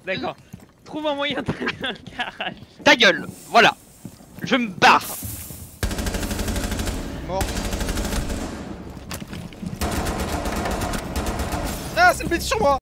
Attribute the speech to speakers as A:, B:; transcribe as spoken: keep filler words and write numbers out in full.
A: D'accord. Trouve un moyen d'aller dans le garage.
B: Ta gueule, voilà. Je me barre.
C: Mort. Ah, c'est le bête sur moi.